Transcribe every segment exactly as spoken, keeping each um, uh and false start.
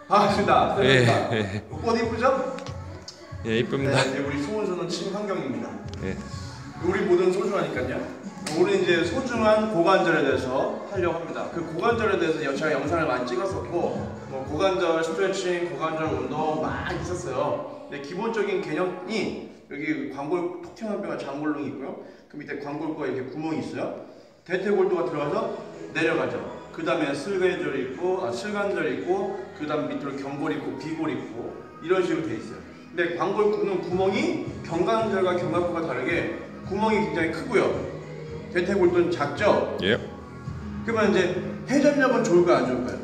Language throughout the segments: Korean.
반갑습니다. 예, 예. 옷 이쁘죠? 예, 이쁩니다. 네, 우리 소은수는 친환경입니다. 예. 우리 모든 소중하니까요. 우리 이제 소중한 고관절에 대해서 하려고 합니다. 그 고관절에 대해서 제가 영상을 많이 찍었었고, 뭐 고관절 스트레칭, 고관절 운동 많이 있었어요. 근데 기본적인 개념이 여기 관골 톡 튀어나온 뼈가 장골릉이 있고요. 그 밑에 관골과 이렇게 구멍이 있어요. 대퇴골두가 들어가서 내려가죠. 그 다음에 슬관절 있고, 아, 슬관절 있고, 그 다음 밑으로 경골 있고, 비골 있고, 이런 식으로 돼 있어요. 근데 관골구는 구멍이 경관절과 견갑골과 다르게 구멍이 굉장히 크고요. 대퇴골두는 작죠? 예. 그러면 이제 회전력은 좋을까요, 안 좋을까요?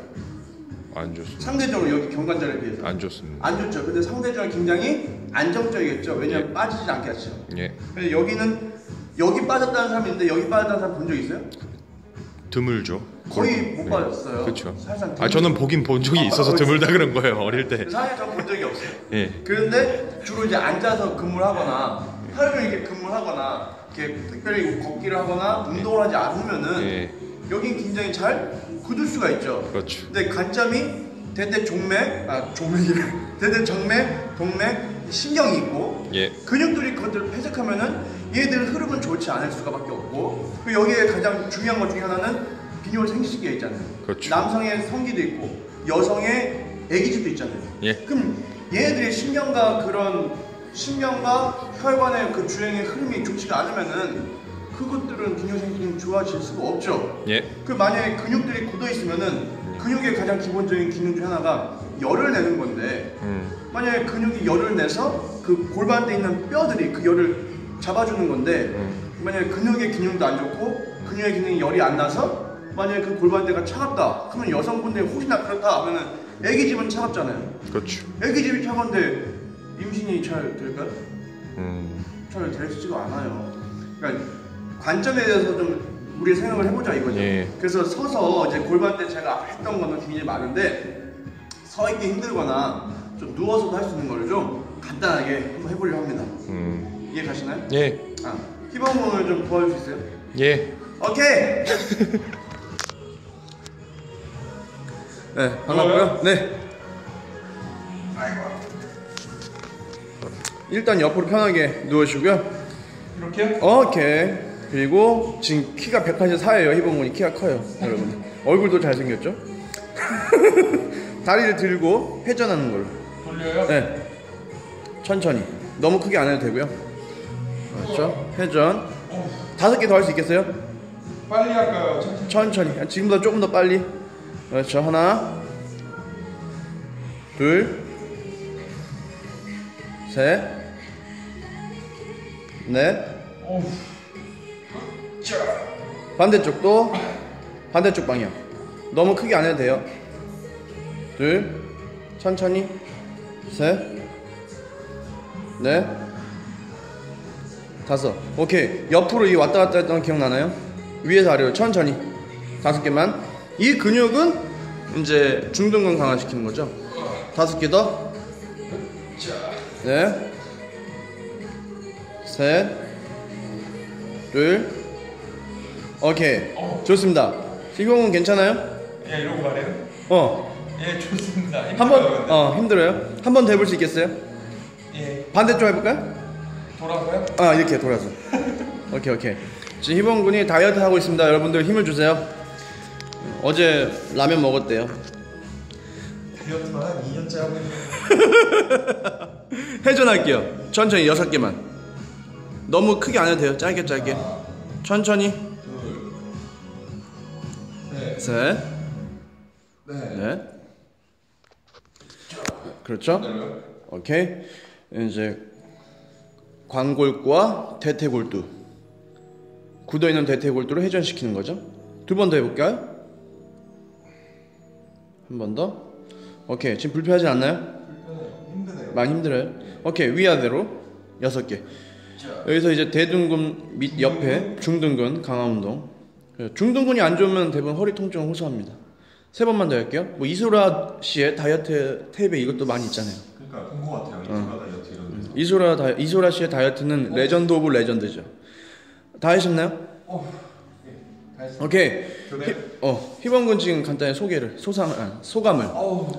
안 좋습니다. 상대적으로 여기 경관절에 비해서 안 좋습니다. 안 좋죠. 근데 상대적으로 굉장히 안정적이겠죠. 왜냐면 예. 빠지지 않겠죠. 예. 근데 여기는 여기 빠졌다는 사람이 있는데 여기 빠졌다는 사람 본 적 있어요? 드물죠. 거의 못 빠졌어요. 그렇죠. 살짝 아, 저는 보긴 본 적이 아, 있어서 아, 드물다 그런 거예요. 어릴 때. 사실 저는 본 적이 없어요. 예. 그런데 주로 이제 앉아서 근무를 하거나 하루 종일 이렇게 근무를 하거나 이렇게 특별히 걷기를 하거나 운동을 하지 않으면은 예. 여긴 굉장히 잘 굳을 수가 있죠. 그렇죠. 근데 관점이 대대 종맥, 아 종맥이래. 대대 정맥, 동맥, 신경이 있고 예. 근육들이 그것들을 폐색하면은 얘들은 흐름은 좋지 않을 수가밖에 없고 그리고 여기에 가장 중요한 것 중에 하나는 비뇨 생식기가 있잖아요. 그렇죠. 남성의 성기도 있고 여성의 애기집도 있잖아요. 예. 그럼 얘네들의 신경과 그런 신경과 혈관의 그 주행의 흐름이 좋지가 않으면은 그것들은 비뇨 생식기는 좋아질 수가 없죠. 예. 그 만약에 근육들이 굳어 있으면은 근육의 가장 기본적인 기능 중 하나가 열을 내는 건데 음. 만약에 근육이 열을 내서 그 골반에 있는 뼈들이 그 열을 잡아주는 건데 음. 만약에 근육의 기능도 안 좋고 근육의 기능이 열이 안 나서 만약에 그 골반대가 차갑다 그러면 여성분들이 혹시나 그렇다 하면은 애기집은 차갑잖아요. 그렇죠. 애기집이 차가운데 임신이 잘 될까요? 음. 잘 되지가 않아요. 그러니까 관점에 대해서 좀 우리 생각을 해보자 이거죠. 예. 그래서 서서 이제 골반대 제가 했던 거는 굉장히 많은데 서 있기 힘들거나 좀 누워서도 할 수 있는 거를 좀 간단하게 한번 해보려고 합니다. 음. 이해 가시나요? 예. 아, 희범군을 좀 도와줄 수 있어요? 예. 오케이. 네, 반갑고요. 네. 일단 옆으로 편하게 누우시고요. 이렇게요? 오케이. 그리고 지금 키가 백팔십사예요. 희범군이 키가 커요, 여러분. 얼굴도 잘생겼죠? 다리를 들고 회전하는 걸로. 돌려요? 네. 천천히. 너무 크게 안 해도 되고요. 그렇죠. 회전. 다섯 개 더 할 수 있겠어요? 빨리 할까요? 천천히? 천천히. 지금보다 조금 더 빨리. 그렇죠. 하나, 둘, 셋, 넷. 어우. 자. 반대쪽도 반대쪽 방향. 너무 크게 안 해도 돼요. 둘, 천천히, 셋, 넷, 다섯. 오케이. 옆으로 이 왔다 갔다 했던 거 기억나나요? 위에서 아래로 천천히. 다섯 개만. 이 근육은 이제 중둔근 강화시키는 거죠. 다섯 개 더. 넷, 셋, 둘. 오케이. 좋습니다. 희공은 괜찮아요? 예, 이러고 말해요? 어. 예, 좋습니다. 한 번, 어, 힘들어요? 한 번 더 해볼 수 있겠어요? 예. 반대쪽 해볼까요? 돌아서요? 아, 이렇게 돌아서. 오케이, 오케이. 지금 희범군이 다이어트 하고 있습니다. 여러분들 힘을 주세요. 어제 라면 먹었대요. 다이어트만 한 이 년째 하고 있는. 회전할게요. 천천히 여섯 개만. 너무 크게 안 해도 돼요. 짧게, 짧게. 천천히. 둘. 네. 셋. 네. 넷. 그렇죠? 내려요? 오케이. 이제 관골과 대퇴골두. 굳어있는 대퇴골두를 회전시키는 거죠. 두 번 더 해볼까요? 한 번 더. 오케이. 지금 불편하지 않나요? 불편해요. 힘드네요. 많이 힘들어요. 오케이. 위아래로 여섯 개. 여기서 이제 대둔근 밑 옆에 중둔근 강화 운동. 중둔근이 안 좋으면 대부분 허리 통증을 호소합니다. 세 번만 더 할게요. 뭐 이소라 씨의 다이어트 탭에 이것도 많이 있잖아요. 그러니까 본 것 같아요. 이소라 다이어트 이런 데. 이소라 다, 이소라 씨의 다이어트는 레전드 오브 레전드죠. 다 하셨나요? 어. 예. 다 했어요. 오케이. 교대. 히, 어, 희범군 지금 간단히 소개를 소상 아, 소감을. 어우.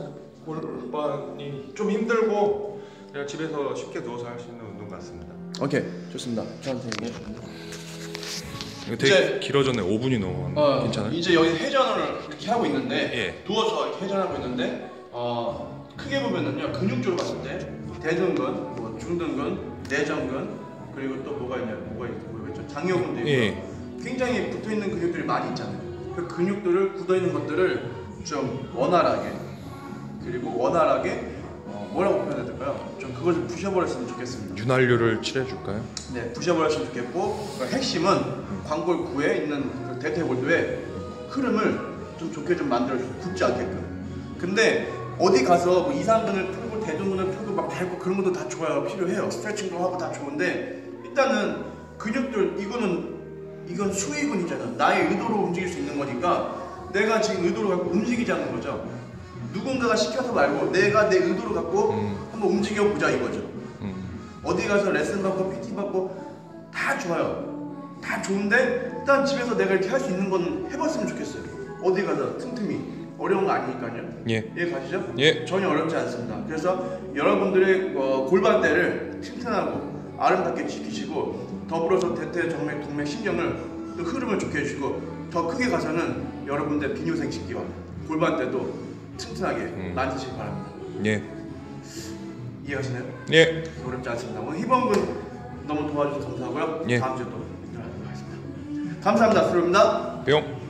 골반이 좀 힘들고 그냥 집에서 쉽게 누워서 할 수 있는 운동 같습니다. 오케이, 좋습니다. 저한테 얘기해 주세요. 이거 되게 이제- 길어졌네. 오 분이 넘어갔네. 어, 괜찮아요? 이제 여기 회전을 이렇게 하고 있는데 예. 누워서 이렇게 회전하고 있는데 어, 크게 보면은요 근육적으로 봤을 때 대둔근, 뭐 중둔근, 내전근 그리고 또 뭐가 있냐 뭐가 있 뭐가 있죠 장요근도 있고 예. 굉장히 붙어 있는 근육들이 많이 있잖아요. 그 근육들을 굳어 있는 것들을 좀 원활하게 그리고 원활하게 어, 뭐라고 표현해야 될까요? 좀 그걸 좀 부셔버렸으면 좋겠습니다. 윤활유를 칠해줄까요? 네, 부셔버렸으면 좋겠고 그 핵심은 광골 구에 있는 그 대퇴골도의 흐름을 좀 좋게 좀 만들어주고 굳지 않게끔. 근데 어디 가서 뭐 이상근을 풀고 대둔근을 풀고 막 밟고 그런 것도 다 좋아요. 필요해요. 스트레칭도 하고 다 좋은데 일단은 근육들 이거는 이건 수의근이잖아. 나의 의도로 움직일 수 있는 거니까 내가 지금 의도로 갖고 움직이자는 거죠. 누군가가 시켜서 말고 내가 내 의도로 갖고 음. 한번 움직여 보자 이거죠. 음. 어디 가서 레슨 받고 피티 받고 다 좋아요. 다 좋은데 일단 집에서 내가 이렇게 할 수 있는 건 해봤으면 좋겠어요. 어디 가서 틈틈이 어려운 거 아니니까요. 예. 이해 가시죠? 예. 전혀 어렵지 않습니다. 그래서 여러분들의 어, 골반대를 튼튼하고 아름답게 지키시고 더불어서 대퇴, 정맥, 동맥, 신경을 또 흐름을 좋게 해주시고 더 크게 가서는 여러분들 비뇨생식기와 골반대도 튼튼하게 음. 만드시기 바랍니다. 예. 이해하시나요? 예. 어렵지 않습니다. 오늘 희범군 너무 도와주셔서 감사하고요. 예. 다음 주에 또 뵙도록 하겠습니다. 감사합니다. 수고입니다. 뿅.